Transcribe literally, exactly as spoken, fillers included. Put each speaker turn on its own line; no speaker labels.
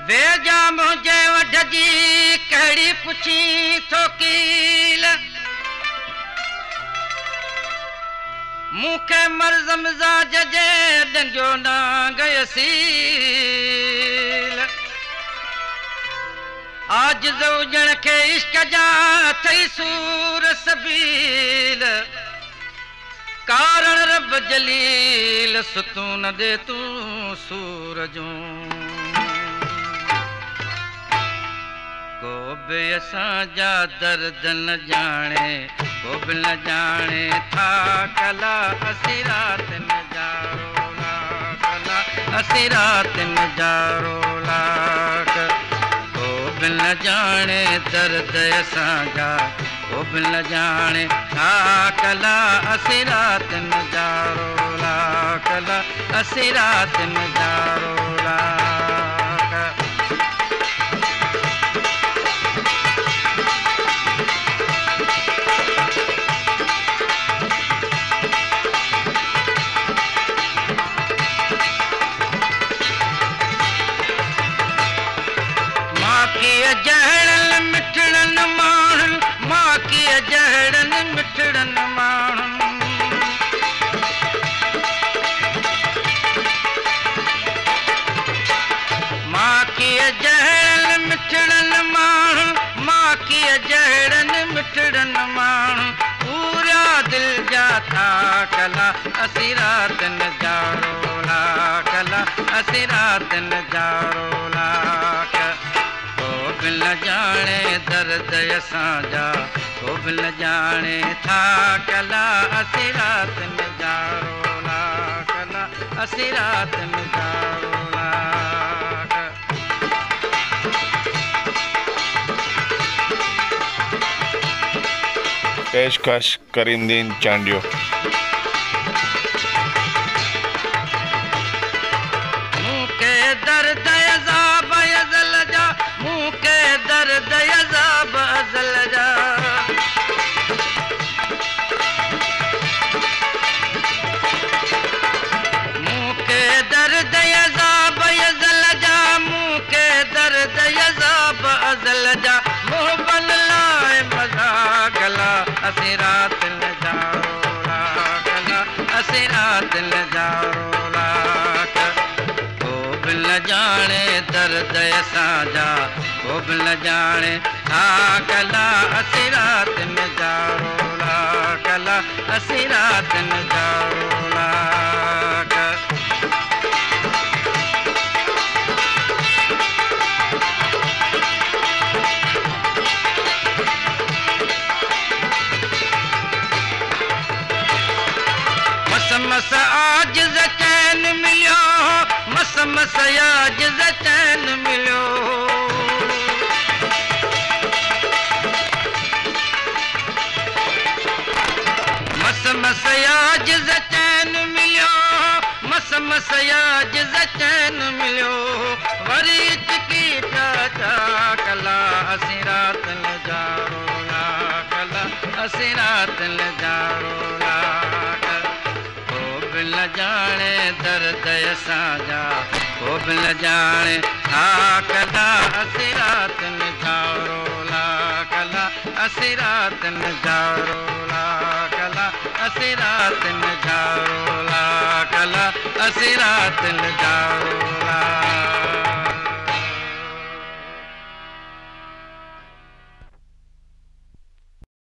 वेजा मुझे वढजी कड़ी पुछी थोकील मुखे मर्ज़ मिज़ाज जे डंगियो न गयसील आज ज़ौजण के इश्क जा थई सूर सबील कारण रब जलील सुतून दे तू सूरजों को बि असांजा दर्द न जाने को बि न जाने था कला असी रात न जारोला कला असी रात न जारोला को बि न जाने दर्द असांजा को बि न जाने था कला असी रात न जारोला कला असी रात न जारोला जहड़न मिठड़न माण्हुन मां कीअं जहड़न मिठड़न माण्हुन मां कीअं जहड़न मिठड़न माण्हुन मां कीअं जहड़न मिठड़न माण्हुन पूरा दिल जा था कला असी रात न जारोला कला असी रात न जारोला न जाने दर्द असांजा को बि न जाने था कला असी रात न जारोला कला असी रात न जारोला
पेशकश करीमदीन चांडियो
मुके दर्द अज़ाब अज़ल जा मुके दर्द अज़ाब अज़ल जा मुके दर्द अज़ाब अज़ल जा मुके दर्द अज़ाब अज़ल जा मोहबन लाए मज़ा कला असी रात न जारोला कला असी रात न जारोला को बि न जाने दर्द असांजा को बि न जाने हा कला असी रात न जारोला कला असी रात न जारोला मस आज चैन मिलियो मस मस आज चैन मिलियो मस मस आज चैन मिलियो मस मस आज चैन मिलियो वरी चिकी चाचा कला असी रात न जारोला कला असी रात न जारोला को बि न जाने दर्द असांजा को बि न जाने हा कला असी रात न जारोला कला असी रात न जारोला कला असी रात न जारोला कला असी रात न जारोला